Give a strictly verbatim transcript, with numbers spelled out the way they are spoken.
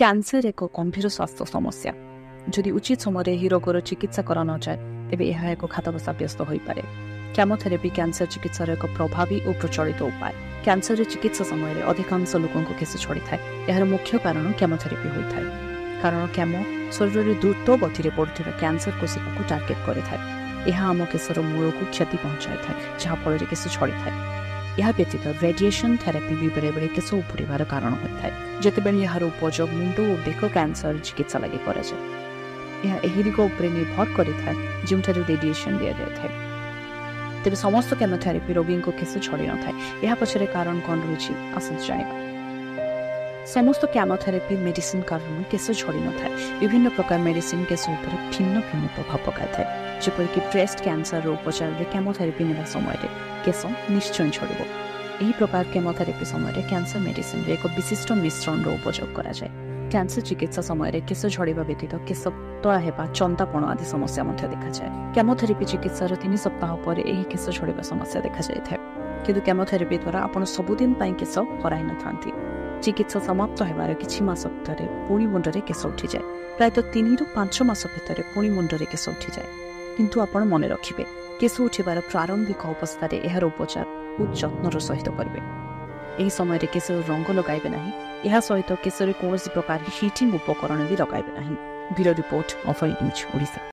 Cancer एक गंभीर स्वास्थ्य समस्या जदि उचित समय ही रोगर चिकित्सा करा न जाए तेबे यह एक घातक साब्यस्त हो पारे। केमोथेरेपी कैंसर चिकित्सार एक प्रभावी और प्रचलित उपाय। कैंसर चिकित्सा समय अधिकांश लोकों केस छड़ी थाए। यार मुख्य कारण केमोथेरेपी होता है। कारण केमो शरीर में द्रुत गति में बढ़ुवा कैंसर कोशिका को टार्गेट करे। यह आम केशर मूल को क्षति पहुंचाई था जहाँफल केस छड़ी थाए। यह व्यतीत रेडिएशन थेरापी भी बेले बेले केस उपड़ार कारण होता है जितेबाला यार उपयोग मुंड और बेक कैंसर चिकित्सा लगे कराए। यह दिग उपर निर्भर करें जो रेडिएशन दि जाए। तेज समस्त केमोथेरेपी रोगी को केस छड़ी न था। यह पछरे कारण कौन रही आसत जाना। समस्त केमोथेरेपी मेडिसिन कारण केस छड़ी न था। विभिन्न प्रकार मेडिसिन केस उपर भिन्न भिन्न प्रभाव पकाई था। जपरिक ब्रेस्ट कैंसर उपचार में केमोथेरेपी नेबा समय केस निश्चय छड़। यही प्रकार केमोथेरेपी समय कैंसर मेडिसिन एक विशिष्ट मिश्रण उपयोग करा जाए। कैंसर चिकित्सा समय केस झड़वा व्यतीत केस तला हेबा चंदापण आदि समस्या देखा जाए। केमोथेरेपी चिकित्सार तीन सप्ताह पर यह केस झड़वा समस्या देखा जाए। किंतु केमोथेरेपी द्वारा आपण सबुदिन केस हराई न था। चिकित्सा समाप्त होबार किछि मास भितर पुणी मुंडरे केस उठी जाए। प्रायतः तीन रु पांच मास भितर पुणी मुंडरे केस उठी जाए। किंतु आपण मन रखिबे केस उठिबार प्रारंभिक अवस्था यार उपचार खूब जत्नर सहित करेंगे। यही समय केस रंग लगाइबे नहीं। यह सहित केस कौन प्रकार हिटिंग उपकरण भी लगाइबे नहीं। Bureau report of news Odisha.